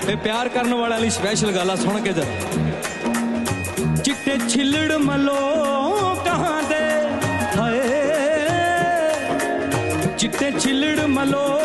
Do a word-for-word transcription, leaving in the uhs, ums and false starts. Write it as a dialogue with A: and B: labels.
A: ਇਹ ਪਿਆਰ ਕਰਨ ਵਾਲਿਆਂ ਲਈ ਸਪੈਸ਼ਲ ਗੱਲ ਆ, ਸੁਣ ਕੇ ਜਰਾ। ਚਿੱਟੇ ਛਿੱਲੜ ਮਲੋ ਕਹਾਂ ਦੇ ਹਾਏ, ਚਿੱਟੇ ਛਿੱਲੜ ਮਲੋ